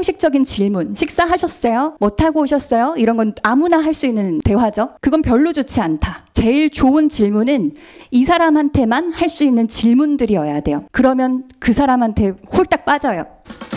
형식적인 질문, 식사하셨어요? 뭐 타고 오셨어요? 이런 건 아무나 할 수 있는 대화죠. 그건 별로 좋지 않다. 제일 좋은 질문은 이 사람한테만 할 수 있는 질문들이어야 돼요. 그러면 그 사람한테 홀딱 빠져요.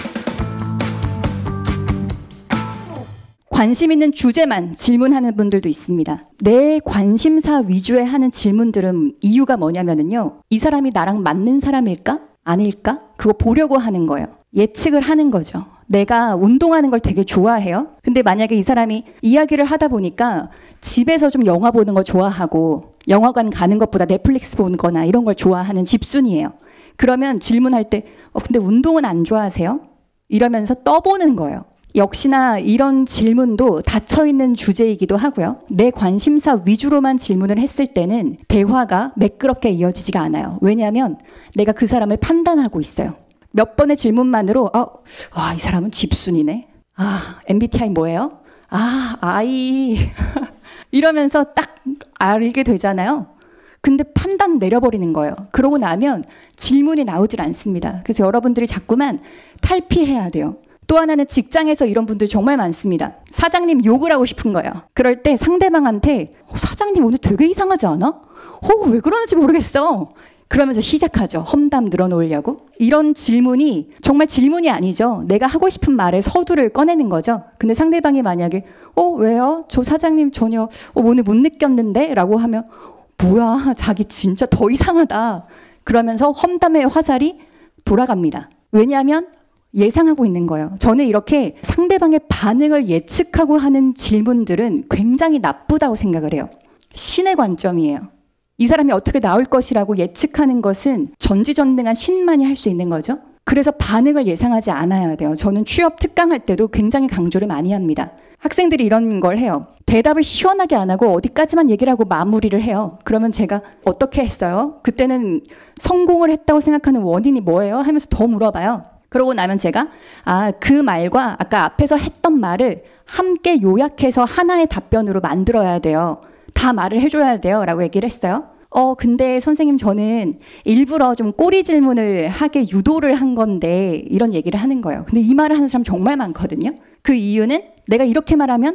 관심 있는 주제만 질문하는 분들도 있습니다. 내 관심사 위주의 하는 질문들은 이유가 뭐냐면요. 이 사람이 나랑 맞는 사람일까? 아닐까? 그거 보려고 하는 거예요. 예측을 하는 거죠. 내가 운동하는 걸 되게 좋아해요. 근데 만약에 이 사람이 이야기를 하다 보니까 집에서 좀 영화 보는 걸 좋아하고 영화관 가는 것보다 넷플릭스 보는 거나 이런 걸 좋아하는 집순이에요. 그러면 질문할 때 근데 운동은 안 좋아하세요? 이러면서 떠보는 거예요. 역시나 이런 질문도 닫혀있는 주제이기도 하고요. 내 관심사 위주로만 질문을 했을 때는 대화가 매끄럽게 이어지지가 않아요. 왜냐하면 내가 그 사람을 판단하고 있어요. 몇 번의 질문만으로 이 사람은 집순이네. MBTI 뭐예요? I 이러면서 딱 알게 되잖아요. 근데 판단 내려버리는 거예요. 그러고 나면 질문이 나오질 않습니다. 그래서 여러분들이 자꾸만 탈피해야 돼요. 또 하나는 직장에서 이런 분들 정말 많습니다. 사장님 욕을 하고 싶은 거예요. 그럴 때 상대방한테 사장님 오늘 되게 이상하지 않아? 왜 그러는지 모르겠어. 그러면서 시작하죠. 험담 늘어놓으려고. 이런 질문이 정말 질문이 아니죠. 내가 하고 싶은 말의 서두를 꺼내는 거죠. 근데 상대방이 만약에 왜요? 저 사장님 전혀 오늘 못 느꼈는데? 라고 하면 뭐야 자기 진짜 더 이상하다. 그러면서 험담의 화살이 돌아갑니다. 왜냐하면 예상하고 있는 거예요. 저는 이렇게 상대방의 반응을 예측하고 하는 질문들은 굉장히 나쁘다고 생각을 해요. 신의 관점이에요. 이 사람이 어떻게 나올 것이라고 예측하는 것은 전지전능한 신만이 할 수 있는 거죠. 그래서 반응을 예상하지 않아야 돼요. 저는 취업 특강할 때도 굉장히 강조를 많이 합니다. 학생들이 이런 걸 해요. 대답을 시원하게 안 하고 어디까지만 얘기를 하고 마무리를 해요. 그러면 제가 어떻게 했어요? 그때는 성공을 했다고 생각하는 원인이 뭐예요? 하면서 더 물어봐요. 그러고 나면 제가 그 말과 아까 앞에서 했던 말을 함께 요약해서 하나의 답변으로 만들어야 돼요. 다 말을 해줘야 돼요. 라고 얘기를 했어요. 근데 선생님 저는 일부러 좀 꼬리 질문을 하게 유도를 한 건데 이런 얘기를 하는 거예요. 근데 이 말을 하는 사람 정말 많거든요. 그 이유는 내가 이렇게 말하면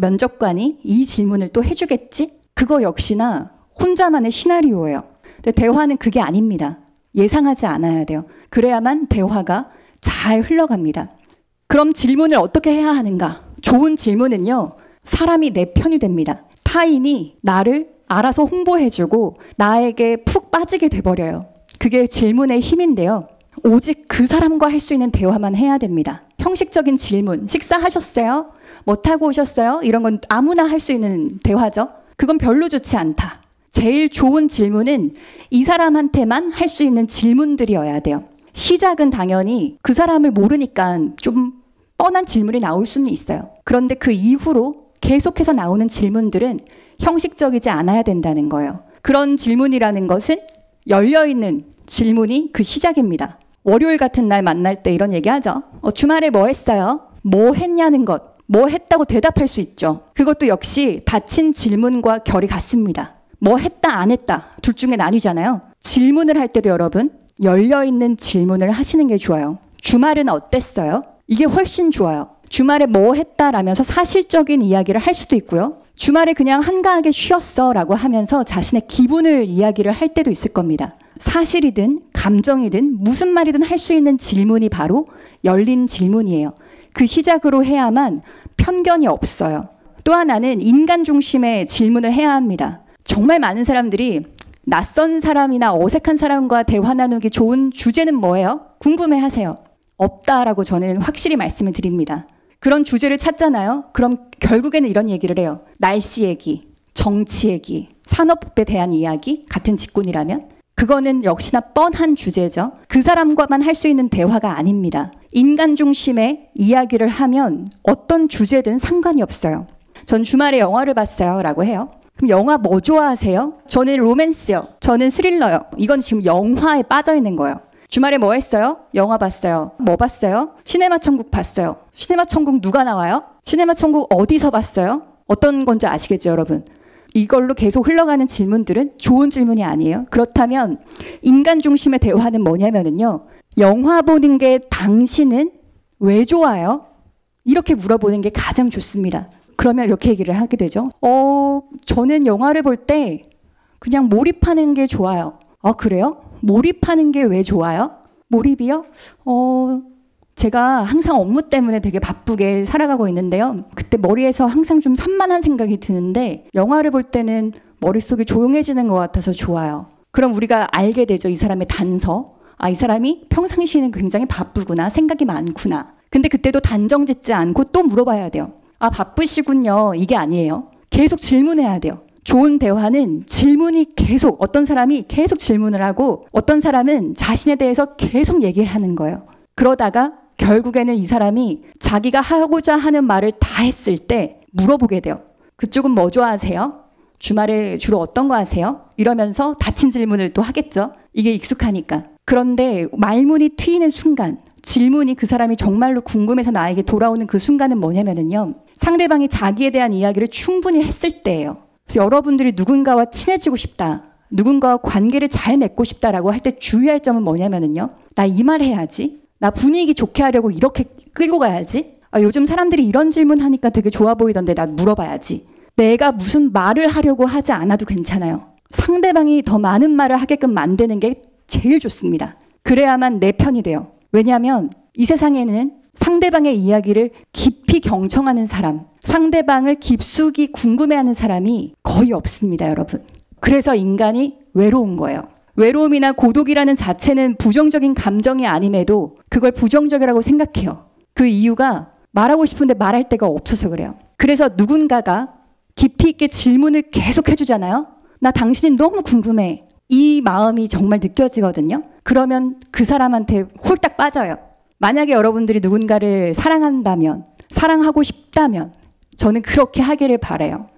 면접관이 이 질문을 또 해주겠지? 그거 역시나 혼자만의 시나리오예요. 근데 대화는 그게 아닙니다. 예상하지 않아야 돼요. 그래야만 대화가 잘 흘러갑니다. 그럼 질문을 어떻게 해야 하는가? 좋은 질문은요. 사람이 내 편이 됩니다. 타인이 나를 알아서 홍보해주고 나에게 푹 빠지게 돼버려요. 그게 질문의 힘인데요. 오직 그 사람과 할 수 있는 대화만 해야 됩니다. 형식적인 질문, 식사하셨어요? 뭐 타고 오셨어요? 이런 건 아무나 할 수 있는 대화죠. 그건 별로 좋지 않다. 제일 좋은 질문은 이 사람한테만 할 수 있는 질문들이어야 돼요. 시작은 당연히 그 사람을 모르니까 좀 뻔한 질문이 나올 수는 있어요. 그런데 그 이후로 계속해서 나오는 질문들은 형식적이지 않아야 된다는 거예요. 그런 질문이라는 것은 열려있는 질문이 그 시작입니다. 월요일 같은 날 만날 때 이런 얘기하죠. 주말에 뭐 했어요? 뭐 했냐는 것. 뭐 했다고 대답할 수 있죠. 그것도 역시 닫힌 질문과 결이 같습니다. 뭐 했다 안 했다 둘 중에 나뉘잖아요. 질문을 할 때도 여러분 열려있는 질문을 하시는 게 좋아요. 주말은 어땠어요? 이게 훨씬 좋아요. 주말에 뭐 했다라면서 사실적인 이야기를 할 수도 있고요. 주말에 그냥 한가하게 쉬었어 라고 하면서 자신의 기분을 이야기를 할 때도 있을 겁니다. 사실이든 감정이든 무슨 말이든 할 수 있는 질문이 바로 열린 질문이에요. 그 시작으로 해야만 편견이 없어요. 또 하나는 인간 중심의 질문을 해야 합니다. 정말 많은 사람들이 낯선 사람이나 어색한 사람과 대화 나누기 좋은 주제는 뭐예요? 궁금해하세요. 없다라고 저는 확실히 말씀을 드립니다. 그런 주제를 찾잖아요. 그럼 결국에는 이런 얘기를 해요. 날씨 얘기, 정치 얘기, 산업에 대한 이야기, 같은 직군이라면 그거는 역시나 뻔한 주제죠. 그 사람과만 할 수 있는 대화가 아닙니다. 인간 중심의 이야기를 하면 어떤 주제든 상관이 없어요. 전 주말에 영화를 봤어요 라고 해요. 그럼 영화 뭐 좋아하세요? 저는 로맨스요. 저는 스릴러요. 이건 지금 영화에 빠져 있는 거예요. 주말에 뭐 했어요? 영화 봤어요. 뭐 봤어요? 시네마 천국 봤어요. 시네마 천국 누가 나와요? 시네마 천국 어디서 봤어요? 어떤 건지 아시겠죠, 여러분? 이걸로 계속 흘러가는 질문들은 좋은 질문이 아니에요. 그렇다면 인간 중심의 대화는 뭐냐면요. 영화 보는 게 당신은 왜 좋아요? 이렇게 물어보는 게 가장 좋습니다. 그러면 이렇게 얘기를 하게 되죠. 저는 영화를 볼 때 그냥 몰입하는 게 좋아요. 그래요? 몰입하는 게 왜 좋아요? 몰입이요? 제가 항상 업무 때문에 되게 바쁘게 살아가고 있는데요. 그때 머리에서 항상 좀 산만한 생각이 드는데 영화를 볼 때는 머릿속이 조용해지는 것 같아서 좋아요. 그럼 우리가 알게 되죠. 이 사람의 단서. 이 사람이 평상시에는 굉장히 바쁘구나. 생각이 많구나. 근데 그때도 단정 짓지 않고 또 물어봐야 돼요. 바쁘시군요. 이게 아니에요. 계속 질문해야 돼요. 좋은 대화는 질문이 계속, 어떤 사람이 계속 질문을 하고 어떤 사람은 자신에 대해서 계속 얘기하는 거예요. 그러다가 결국에는 이 사람이 자기가 하고자 하는 말을 다 했을 때 물어보게 돼요. 그쪽은 뭐 좋아하세요? 주말에 주로 어떤 거 하세요? 이러면서 닫힌 질문을 또 하겠죠. 이게 익숙하니까. 그런데 말문이 트이는 순간, 질문이 그 사람이 정말로 궁금해서 나에게 돌아오는 그 순간은 뭐냐면요. 상대방이 자기에 대한 이야기를 충분히 했을 때예요. 그래서 여러분들이 누군가와 친해지고 싶다, 누군가와 관계를 잘 맺고 싶다라고 할 때 주의할 점은 뭐냐면요. 나 이 말 해야지. 나 분위기 좋게 하려고 이렇게 끌고 가야지. 요즘 사람들이 이런 질문 하니까 되게 좋아 보이던데 나 물어봐야지. 내가 무슨 말을 하려고 하지 않아도 괜찮아요. 상대방이 더 많은 말을 하게끔 만드는 게 제일 좋습니다. 그래야만 내 편이 돼요. 왜냐하면 이 세상에는 상대방의 이야기를 깊이 경청하는 사람, 상대방을 깊숙이 궁금해하는 사람이 거의 없습니다, 여러분. 그래서 인간이 외로운 거예요. 외로움이나 고독이라는 자체는 부정적인 감정이 아님에도 그걸 부정적이라고 생각해요. 그 이유가 말하고 싶은데 말할 데가 없어서 그래요. 그래서 누군가가 깊이 있게 질문을 계속 해주잖아요. 나 당신이 너무 궁금해. 이 마음이 정말 느껴지거든요. 그러면 그 사람한테 홀딱 빠져요. 만약에 여러분들이 누군가를 사랑한다면, 사랑하고 싶다면 저는 그렇게 하기를 바라요.